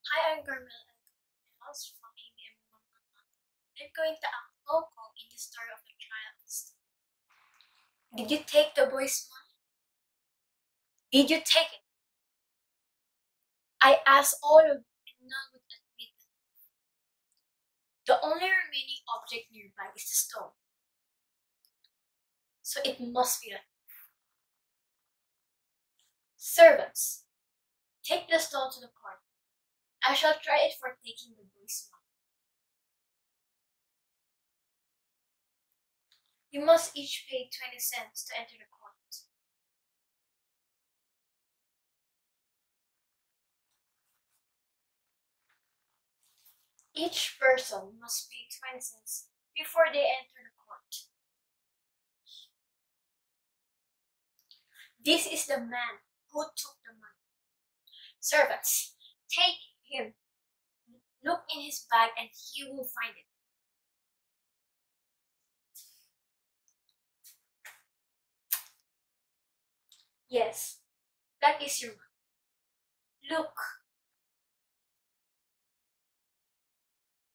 Hi, I'm Carmela. I was from ABM Monologue. I'm going to act local in the story of a child. Did you take the boy's money? Did you take it? I asked all of you and none would admit it. The only remaining object nearby is the stone. So it must be that. Servants, take the stone to the court. I shall try it for taking the boy's money. You must each pay 20 cents to enter the court. Each person must pay 20 cents before they enter the court. This is the man who took the money. Servants, take him. Look in his bag and he will find it. Yes, that is your money. Look,